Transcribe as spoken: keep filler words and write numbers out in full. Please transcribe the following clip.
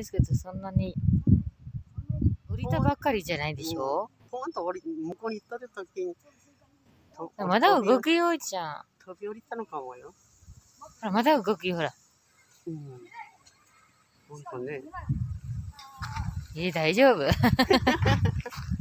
ですけど、そんなに降りたばっかりじゃないでしょ。 ポンと降り、向こうに行った時に、 まだ動くよ、じゃん。 飛び降りたのかもよ。 ほら、まだ動くよ、ほら。 うん。ほんとね。 えー、大丈夫